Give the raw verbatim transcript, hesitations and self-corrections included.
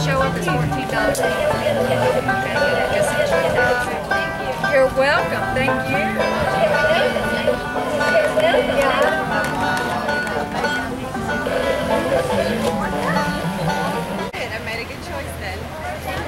show up as fourteen dollars. Just enjoy that. You're welcome. Thank you. I made a good choice then.